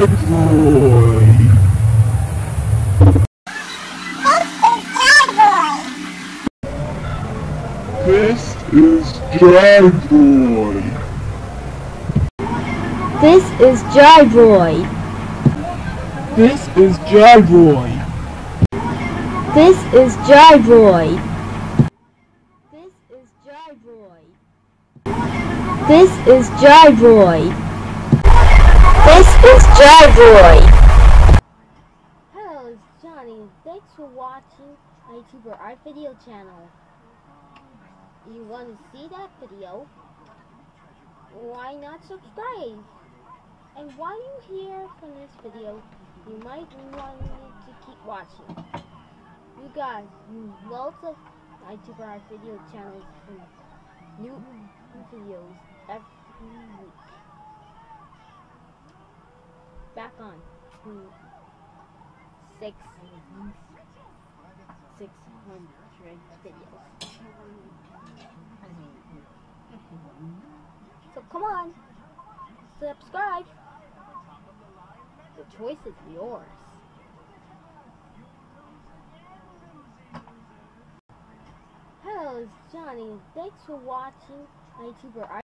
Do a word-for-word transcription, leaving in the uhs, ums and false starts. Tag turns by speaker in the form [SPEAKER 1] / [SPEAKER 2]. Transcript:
[SPEAKER 1] This is Gyroid.
[SPEAKER 2] This is Gyroid.
[SPEAKER 1] This is Gyroid.
[SPEAKER 2] This is Gyroid. This is Gyroid. This is Gyroid. This is Gyroid. Hello, it's Johnny. Thanks for watching my YouTuber Art Video channel. You want to see that video? Why not subscribe? And while you hear from this video, you might want to keep watching. We got lots of YouTuber Art Video channels and new videos every week. Back on to six six hundred videos. So come on, subscribe. The choice is yours. Hello, it's Johnny. Thanks for watching my YouTuber Art.